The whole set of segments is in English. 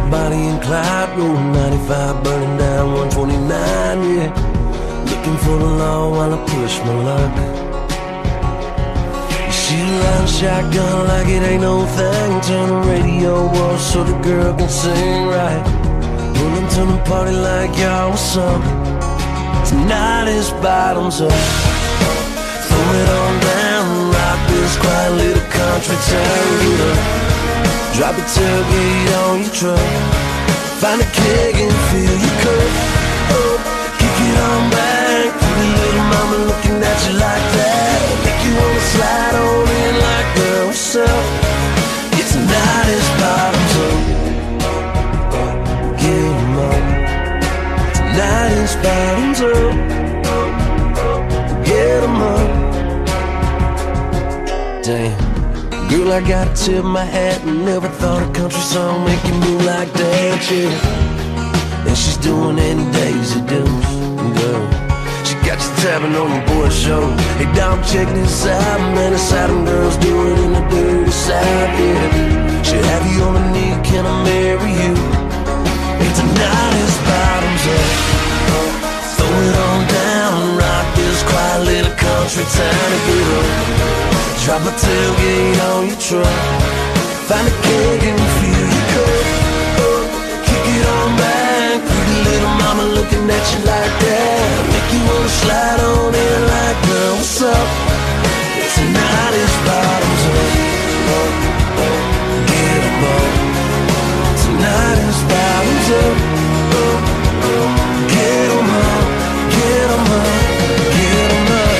Bonnie and Clyde, rolling 95, burning down 129, yeah. Looking for the law while I push my luck. She line shotgun like it ain't no thing. Turn the radio off so the girl can sing right. Pulling to the party like y'all, what's up? Tonight is bottoms up. Throw it on down, rock this quiet little country town. Get up, drop a tailgate on your truck. Find a keg and fill your cup. Oh, kick it on back. Pretty little mama looking at you like that. Make you wanna slide on in like, girl, what's up? Yeah, tonight is bottoms up. Get 'em up. Tonight is bottoms up. Get 'em up. Damn, girl, I gotta tip my hat. Never thought a country song make you move like that, yeah. And she's doing any Daisy Dukes, girl. She got you tapping on your boy's shoulder. Hey, dog, check this out, man. It's how them girls do it in the dirty South, yeah. She'll have you on a knee, can I marry you? Hey, tonight is bottoms up. Throw it on down, rock this quiet little country town and get up. Drop a tailgate on your truck. Find a keg and fill your cup. Kick it on back. Pretty little mama looking at you like that. Make you wanna slide on in like, girl, what's up? Tonight is bottoms up. Get 'em up. Tonight is bottoms up. Get 'em up. Get 'em up. Get 'em up.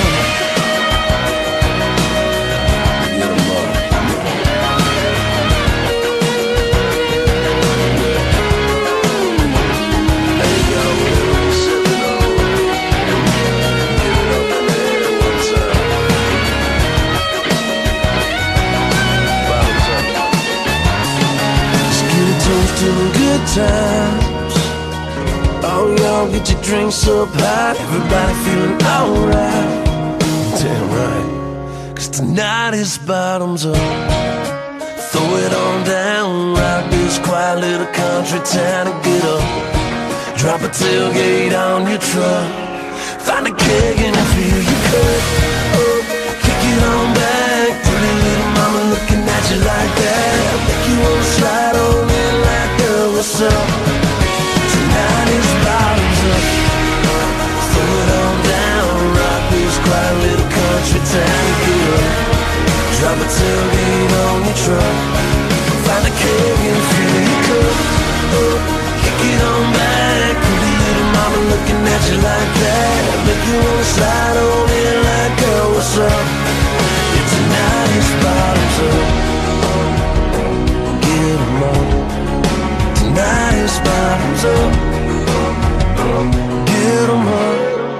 Good times. Oh, y'all get your drinks up high. Everybody feeling alright. Damn right. 'Cause tonight is bottoms up. Throw it on down, rock this quiet little country town and get up. Drop a tailgate on your truck. Find a keg and fill your cup. Kick it on back. Pretty little mama looking at you like that. Make you wanna slide on in like, girl, what's up? Tonight is bottoms up. Throw it on down, rock this quiet little country town and get up. Drop a tailgate on your truck. Find a keg and fill your cup. Kick it on back. Pretty little mama looking at you like that. Make you wanna slide on in like, girl, what's up? Yeah, tonight is bottoms up. Get 'em up. Tonight is bottoms up. Get 'em up.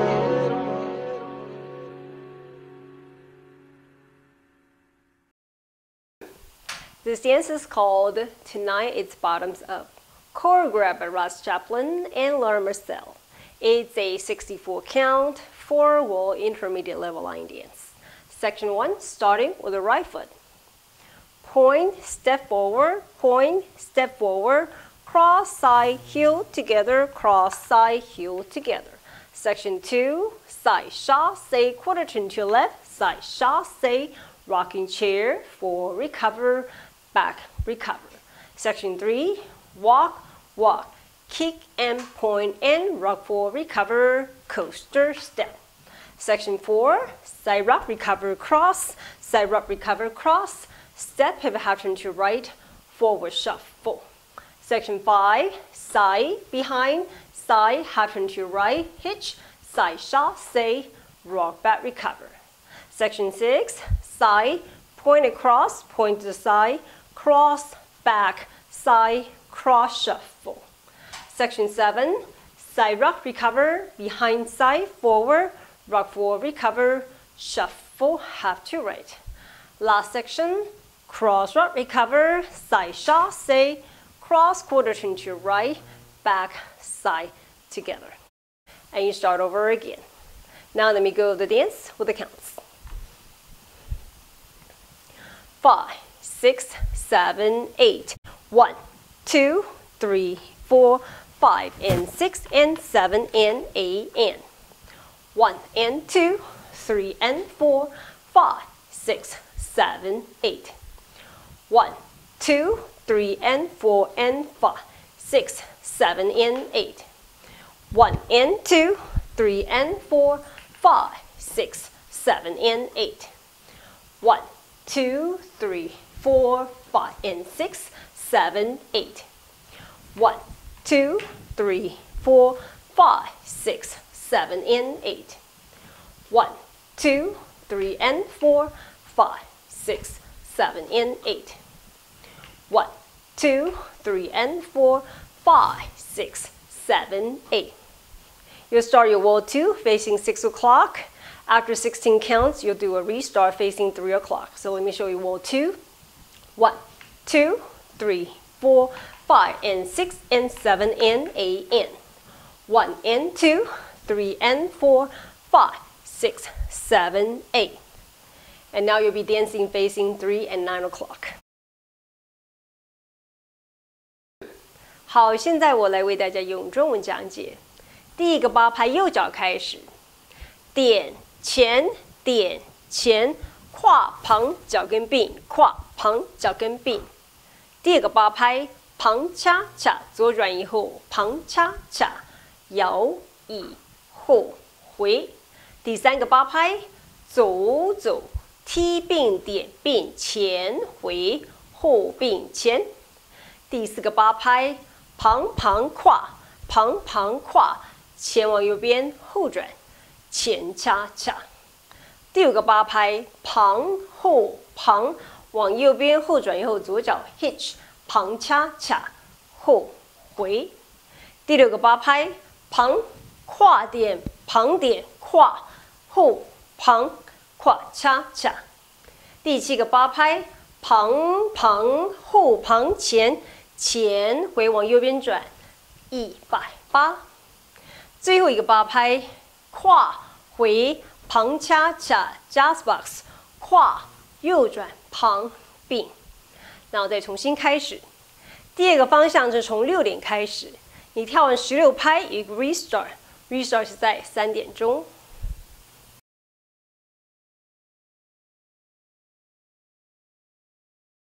This dance is called Tonight It's Bottoms Up, choreographed by Chaplin and Lorna Mursell. It's a 64 count, 4-wall intermediate level line dance. Section 1, starting with the right foot. Point, step forward, cross, side, heel together, cross, side, heel together. Section 2, side chasse, quarter turn to your left, side chasse, rocking chair, 4, recover, back, recover. Section 3, walk, walk, kick and point and rock 4, recover, coaster, step. Section 4, side rock, recover, cross, side rock, recover, cross, step, pivot half turn to right, forward shuffle. Section 5, side, behind, side, half turn to right, hitch, side chasse, rock back, recover. Section 6, side, point across, point to the side, cross, back, side, cross, shuffle. Section 7, side rock, recover, behind side, forward, rock 4, recover, shuffle, half to right. Last section, cross rock, recover, side chasse, cross, quarter turn to right, back, side, together. And you start over again. Now let me go the dance with the counts. 5, 6, 7, 8. 1, 2, 3, 4, 5, and 6, and 7, and 8, and 1 and 2, 3 and 4, 5, 6, 7, 8. 1, 2, 3 and 4 and 5, 6, 7, and 8. 1 and 2, 3 and 4, 5, 6, 7, and 8. 1, 2, 3, 4, 5, and 6, 7, 8. 1, 2, 3, 4, 5, 6, 7, and 8. 1, 2, 3 and 4, 5, 6, 7, and 8. 1, 2, 3 and 4, 5, 6, 7, 8. You'll start your wall 2 facing 6 o'clock. After 16 counts, you'll do a restart facing 3 o'clock. So let me show you wall 2. 1, 2, 3, 4, 5, and 6, and 7, and 8, and 1 and 2, 3 and 4, 5, 6, 7, 8. And now you'll be dancing facing 3 and 9 o'clock. 好，现在我来为大家用中文讲解。第一个八拍右脚开始，点前点前，胯旁脚跟并，胯旁脚跟并。第二个八拍旁恰恰，左转以后旁恰恰，摇以后回。第三个八拍走走，踢并点并，前回后并前。第四个八拍旁旁胯，旁旁胯，前往右边后转，前恰恰。第五个八拍旁后旁，往右边后转以后左脚 hitch， 旁恰恰后回。第六个八拍旁胯点旁点胯后旁胯恰恰。第七个八拍旁旁后旁前，前回往右边转180。最后一个八拍胯回旁恰恰 jazz box， 胯右转旁并。然后再重新开始。第二个方向是从6点开始，你跳完16拍有一个 restart， restart 是在3点钟。